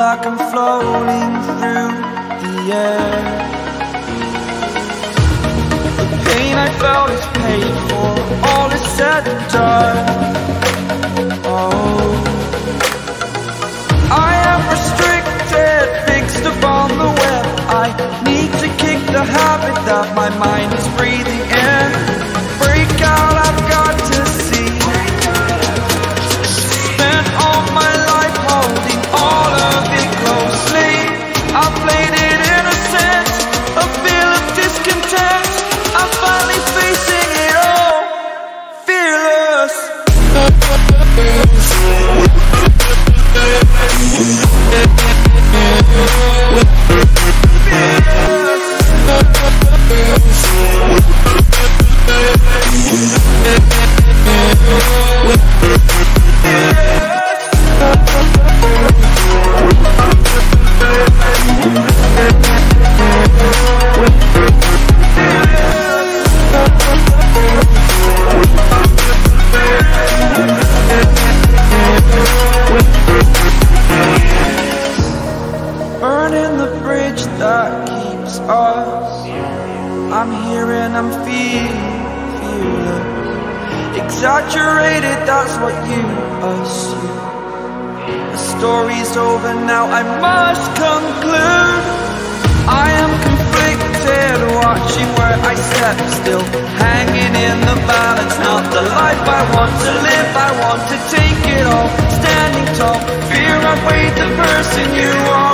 like I'm floating through the air. The pain I felt is paid for, all is said and done. Oh, I am restricted, fixed upon the web. I need to kick the habit that my mind is breathing in. Break out, I've got to see. Spent all my life holding all of it closely. I played it innocent, a feel of discontent. I'm finally facing it all, fearless. Burning the bridge that keeps us. I'm here and I'm fearless. Exaggerated, that's what you assume. The story's over now, I must conclude. I am conflicted, watching where I step still, hanging in the balance. Not the life I want to live, I want to take it all. Standing tall, fear I've weighed the person you are.